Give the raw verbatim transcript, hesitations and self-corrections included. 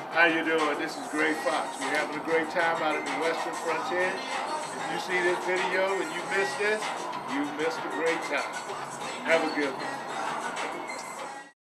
How you doing? This is Gray Fox. We're having a great time out at the Western Frontier. If you see this video and you missed this, you missed a great time. Have a good one.